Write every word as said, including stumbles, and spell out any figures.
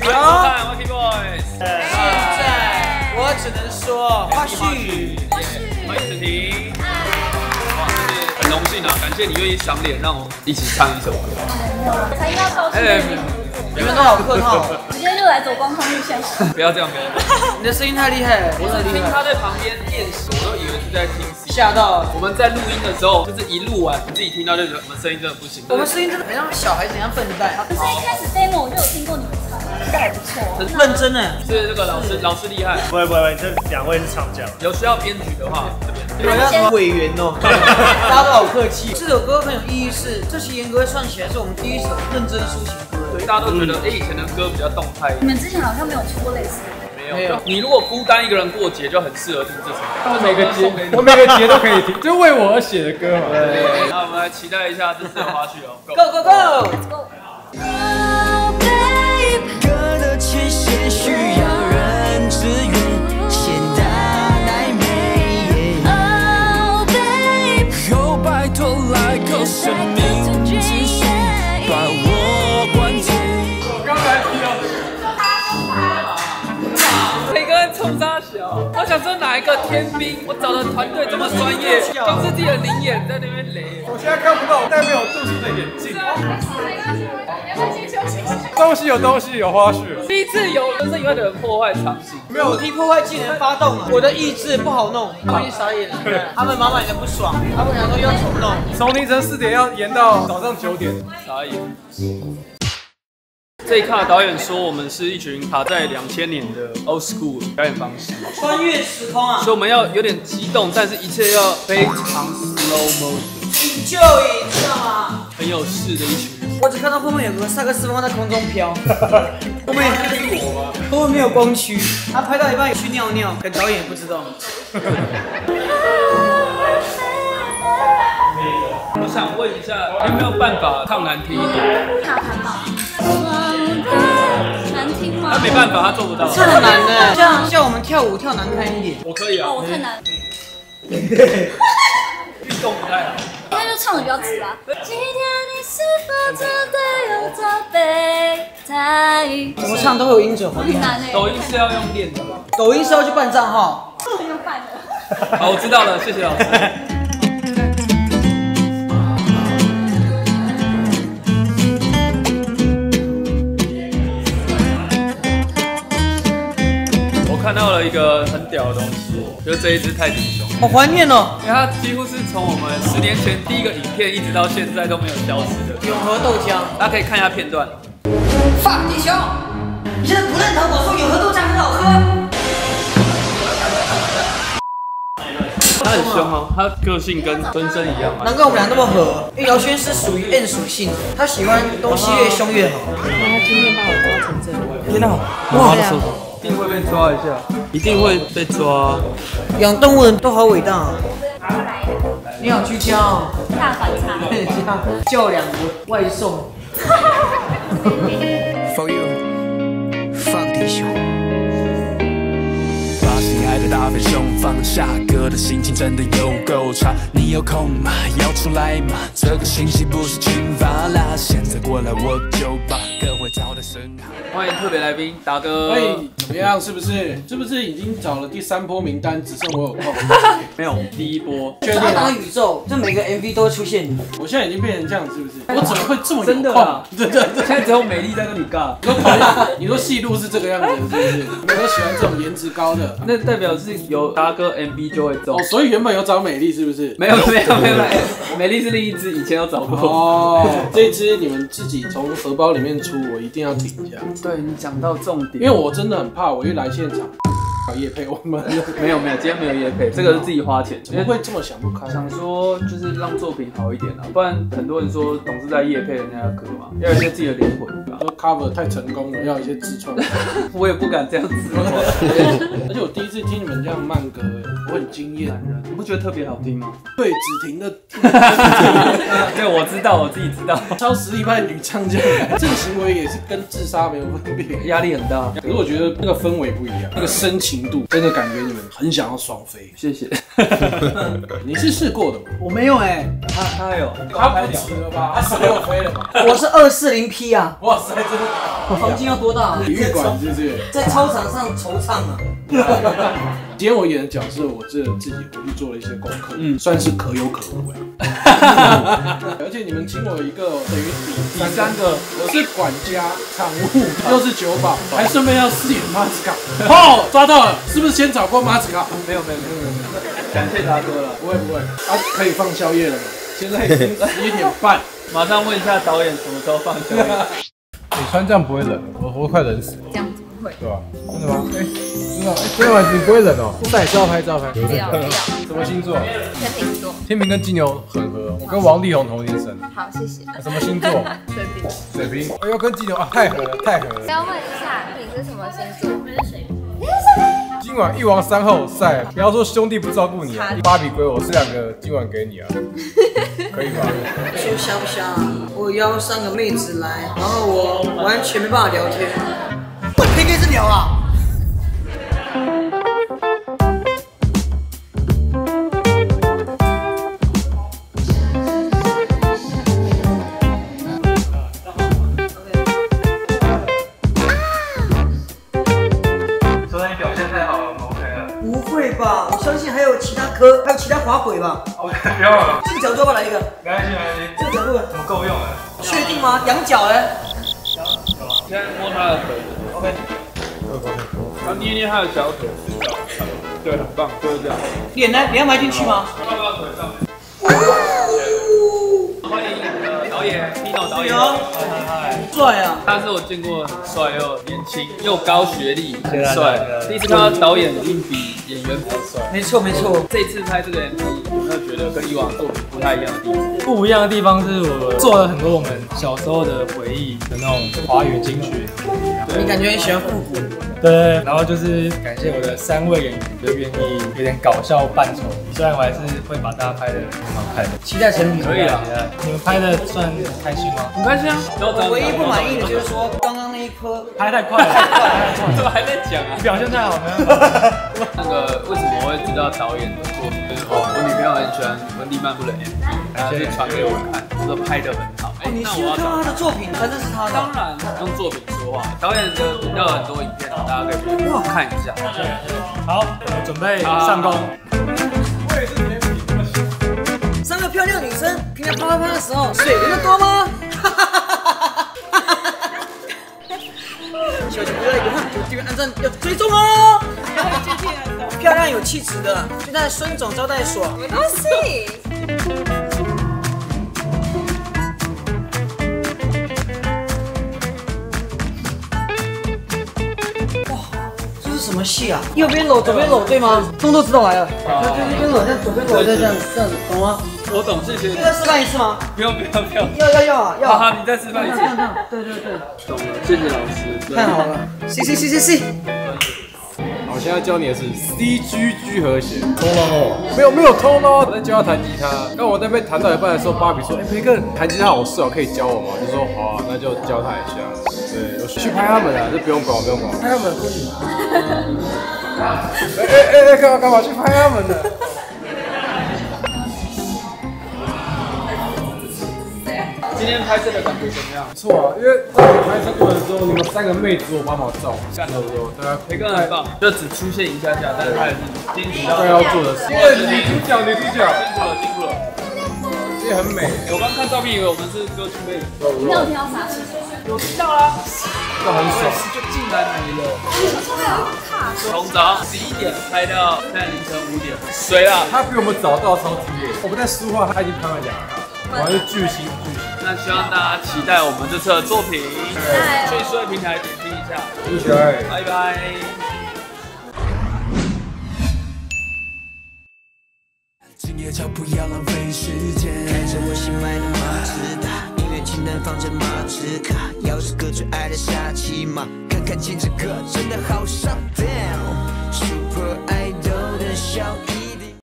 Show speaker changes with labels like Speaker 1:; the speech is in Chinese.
Speaker 1: 欢迎收看 Lucky Boys。
Speaker 2: 现在我只能说花絮，
Speaker 1: 欢迎子婷。哇，真是很荣幸啊，感谢你愿意赏脸让我一起唱一首歌。
Speaker 3: 才要高兴。
Speaker 2: 你们都好客套，
Speaker 3: 直接就来走光光路线。
Speaker 1: 不要这样，不要这样。
Speaker 2: 你的声音太厉害了，
Speaker 1: 我是听他在旁边练习，我都以为是在听。
Speaker 2: 吓到！
Speaker 1: 我们在录音的时候，就是一录完，自己听到就觉得我们声音真的不行。
Speaker 2: 我们声音真的很像小孩子一样笨蛋。
Speaker 3: 可是一开始 demo 我就有听过你们唱，应该还不错。
Speaker 2: 很认真哎，
Speaker 1: 是这个老师，老师厉害。
Speaker 4: 不会不会不会，这两位是唱将。
Speaker 1: 有需要编曲的话，这边。
Speaker 2: 你们要什么委员哦？大家都好客气。这首歌很有意义，是这期严格算起来是我们第一首认真抒情歌。
Speaker 1: 对，大家都觉得哎，以前的歌比较动态。
Speaker 3: 你们之前好像没有出过类似的。
Speaker 1: 没有，你如果孤单一个人过节，就很适合听这首。
Speaker 5: 我每个节，我每个节都可以听，就为我而写的歌嘛。
Speaker 1: 对，那我们来期待一下这次的花絮哦。
Speaker 2: Go go go！
Speaker 3: Let's go。
Speaker 6: 歌的前线需要人支援，现大奶妹。Oh babe， 又拜托来个生命之水，把我灌醉。
Speaker 5: 我刚才听到。
Speaker 1: 每个人冲杀小，我想说哪一个天兵？我找的团队这么专业，都是自己的灵眼在那边雷。
Speaker 5: 我现在看不到，我戴没有度数的眼镜。
Speaker 3: 没关系，没关系，休息一下。
Speaker 5: 东西有东西，有花絮。
Speaker 1: 第一次有人生以外的人破坏场景，
Speaker 2: 没有，主题破坏技能发动了，我的意志不好弄，他们已经傻眼了，他们满满的不爽，他们想说要重弄，
Speaker 5: 从凌晨四点要延到早上九点，
Speaker 1: 傻眼。这一卡导演说，我们是一群卡在两千年的 old school 表演方式，
Speaker 2: 穿越时空啊，
Speaker 1: 所以我们要有点激动，但是一切要非常 slow motion，
Speaker 2: 就你知道吗？
Speaker 1: 很有势的一群人。
Speaker 2: 我只看到后面有个萨克斯风在空中飘，后面后面没有光驱，他拍到一半去尿尿，可导演也不知道。
Speaker 1: 我想问一下，有没有办法唱难听一点？
Speaker 3: 卡盘吧。难听吗？
Speaker 1: 他没办法，他做不到。
Speaker 2: 这很难的，像像我们跳舞跳难看一点。
Speaker 1: 我可以啊。
Speaker 3: 哦，我太难。
Speaker 1: 运动不太好。
Speaker 3: 应该就唱的比较直吧。今天你是否真的有找备胎？
Speaker 2: 怎么唱都会有音准，
Speaker 3: 很难哎。
Speaker 1: 抖音是要用练的吗？
Speaker 2: 抖音是要去办账号。
Speaker 3: 用办的。
Speaker 1: 好，我知道了，谢谢老师。看到了一个很屌的东西，就是这一只泰迪熊，
Speaker 2: 好怀念哦，
Speaker 1: 因为它几乎是从我们十年前第一个影片一直到现在都没有消失的。
Speaker 2: 永和豆浆，
Speaker 1: 大家可以看一下片段。
Speaker 2: 放迪熊，你现在不认同我说永和豆浆很好喝？
Speaker 1: 它很凶哦，它个性跟分身一样。
Speaker 2: 难怪我们俩那么合，因为姚轩是属于 N 属性，他喜欢东西越凶越好。
Speaker 7: 那他今天把我抓成这样，
Speaker 2: 天哪，
Speaker 1: 哇，手一定会被抓一下，一定会被抓。
Speaker 2: 养动物人都好伟大啊！你好居家哦，
Speaker 3: 大反差。
Speaker 2: 叫两个外送。
Speaker 6: For you， 放低胸。把心爱的大肥熊放下，歌的心情真的有够差。你有空吗？要出来吗？这个星期不是群发啦，现在过来我就把各位招的声好。
Speaker 1: 欢迎特别来宾达哥。
Speaker 5: 喂，怎么样？是不是？是不是已经找了第三波名单，只剩我有空？
Speaker 1: 没有，第一波。
Speaker 2: 确定啊？宇宙，这每个 M V 都会出现你。
Speaker 5: 我现在已经变成这样，是不是？我怎么会这么
Speaker 1: 真的啊？
Speaker 5: 真的，
Speaker 1: 现在只有美丽在跟你尬。
Speaker 5: 你说你说戏路是这个样子，是不是？你们都喜欢这种颜值高的？
Speaker 1: 那代表是有达哥 M V 就会中。
Speaker 5: 哦，所以原本有找美丽，是不是？
Speaker 1: 没有没有没有，美丽是另一只，以前有找过。
Speaker 5: 哦，这只你们自己从荷包里面出，我一定要顶一下。
Speaker 1: 对你讲到重点，
Speaker 5: 因为我真的很怕，我一来现场。搞业配我们
Speaker 1: 没有没有，今天没有业配，这个是自己花钱。
Speaker 5: 怎么会这么想不开？
Speaker 1: 想说就是让作品好一点啊，不然很多人说董事在业配人家的歌嘛，要有一些自己的灵魂。
Speaker 5: 说 cover 太成功了，要有一些自创。
Speaker 1: 我也不敢这样子。
Speaker 5: 而且我第一次听你们这样慢歌，我很惊艳。
Speaker 1: 你不觉得特别好听吗？
Speaker 5: 对，只停的。
Speaker 1: 对，我知道，我自己知道。
Speaker 5: 超实力派女唱将，这个行为也是跟自杀没有分别，
Speaker 1: 压力很大。
Speaker 5: 可是我觉得那个氛围不一样，那个深情度真的感觉你们很想要双飞。
Speaker 1: 谢谢。
Speaker 5: 你是试过的吗？
Speaker 2: 我没有哎、
Speaker 1: 他他有，
Speaker 5: 他不止了吧？他十六飞了吧？
Speaker 2: 我是二四零 P 啊！
Speaker 5: 哇塞！
Speaker 2: 在这，房间要多大？
Speaker 5: 体育馆是不是？
Speaker 2: 在操场上惆怅啊。
Speaker 5: 今天我演的角色，我真的自己回去做了一些功课，嗯，算是可有可无啊。而且你们请我一个等于第三个，我是管家、场务，又是酒保，还顺便要饰演马斯卡。哦，抓到了，是不是先找过马斯卡？没有没有没有没有没有，感谢大哥了，不会不会，啊，可以放宵夜了吗？现在已经十一点半，
Speaker 1: 马上问一下导演什么时候放宵夜。
Speaker 8: 你穿这样不会冷，我我会快冷死。
Speaker 3: 这样子不会。
Speaker 8: 对吧？真的吗？哎、欸，真的，哎、欸，今天晚上你不会冷哦、喔？晒照拍照拍。
Speaker 3: 不要不要。
Speaker 8: 什么星座？
Speaker 3: 天秤座。
Speaker 8: 天秤跟金牛很合，我跟王力宏同一天生。
Speaker 3: 好，谢谢。
Speaker 8: 什么星座？
Speaker 3: 水瓶。
Speaker 8: 水瓶。哎呦，跟金牛啊，太合了，太合了。
Speaker 3: 要问一下，你是什么星座？我是水瓶。
Speaker 8: 今晚一王三后晒，不要说兄弟不照顾你啊，芭比归我，这两个今晚给你啊，可以吧？
Speaker 2: 说瞎不瞎？我邀三个妹子来，然后我完全没办法聊天，我偏跟是聊啊。不会吧？我相信还有其他科，还有其他滑轨吧。
Speaker 4: OK， 不要了。
Speaker 2: 这个角度要不要来一个？
Speaker 4: 没关系，没关系。
Speaker 2: 这个角度
Speaker 4: 怎么够用了？
Speaker 2: 确定吗？仰角呢？
Speaker 1: 现在摸他的腿 ，OK。然后捏捏他的小腿，对，很棒，就是这样。
Speaker 2: 脸呢？脸要埋进去吗？
Speaker 1: 放到腿上面。欢迎呃导演 Pino 导演，嗨，
Speaker 2: 帅啊！
Speaker 1: 他是我见过很帅又年轻又高学历，很帅。第一次看到导演一定比演员还帅。
Speaker 2: 没错没错。
Speaker 1: 这次拍这个 M V， 有没有觉得跟以往作品不太一样的地方？
Speaker 9: 不一样的地方是我做了很多我们小时候的回忆的那种华语金曲。
Speaker 2: 你感觉很喜欢复古？
Speaker 9: 对，然后就是感谢我的三位演员，就愿意有点搞笑扮丑，虽然我还是会把大家拍的很好看的。
Speaker 2: 期待成品。
Speaker 1: 可以啊，
Speaker 9: 你们拍的算开心吗？
Speaker 1: 很开心啊。
Speaker 2: 我唯一不满意的就是说刚刚那一颗
Speaker 9: 拍太快了，
Speaker 1: 怎么还在讲啊？
Speaker 9: 表现太好了。
Speaker 1: 那个为什么我会知道导演的作品？就是哦，我女朋友很喜欢温蒂漫步的 M V， 她就传给我看，她说拍的很好。哎，
Speaker 2: 你是看到他的作品才认识他的？
Speaker 1: 当然，用作品说话。导演的频道很多影片，大家可以去看一下。
Speaker 9: 好，我准备上工。
Speaker 2: 三个漂亮女生平常啪啪啪的时候，水流的多吗？小姐不要遗憾，有订阅按赞要追踪哦。漂亮有气质的，就在孙总招待所。
Speaker 3: 什么东西？
Speaker 2: 这是什么戏啊？右边搂，左边搂，对吗？动作指导来了，就右边搂，再左边搂，再这样这样子，懂吗？
Speaker 1: 我懂，谢谢。
Speaker 2: 再示范一次吗？
Speaker 1: 不用不用不用。
Speaker 2: 要要要啊要！
Speaker 1: 好好，你再示范一次。
Speaker 2: 对对对，
Speaker 1: 懂了，谢谢老师。
Speaker 2: 太好了，C C C C C。
Speaker 8: 我现在教你的是 C G G 和弦，通了哦，没有没有通哦，我在教他弹吉他。刚我在被弹到一半的时候，芭比说：“哎、欸，培根弹吉他好适哦，可以教我吗？”就说：“好啊，那就教他一下。”对，我去拍他们啊，这不用管，不用管，拍他们可以。哎哎哎，干嘛干嘛去拍他们呢？
Speaker 1: 今天拍摄的感觉怎么样？
Speaker 8: 不错啊，因为在我拍摄过程中，你们三个妹子我帮忙照，
Speaker 1: 干得不错，
Speaker 8: 对啊，
Speaker 1: 培根很棒，就只出现一下下，但是他也是坚持到
Speaker 8: 该要做的事。因为女主角，女主角，
Speaker 1: 辛苦了，辛苦了。
Speaker 8: 这也很美。
Speaker 1: 我刚看照片以为我们是歌曲妹子，
Speaker 3: 你有挑啥？
Speaker 1: 有听到啦，
Speaker 8: 这很爽，
Speaker 1: 就进来没了。从早上十一点拍到现在凌晨五点，谁啊？
Speaker 8: 他比我们早到超级夜，我们在书画，他已经拍完两个，我还是巨星巨星。
Speaker 1: 那希望大家期待我们这次的作品，去所有平台点听一下，
Speaker 8: 一起来，
Speaker 1: 拜拜。
Speaker 6: 今夜就不要浪费时间，看着我新买的马自达，音乐清单放着马自卡，钥匙搁最爱的下棋嘛，看看金这个真的好上 ，Damn，Super Idol 的小雨。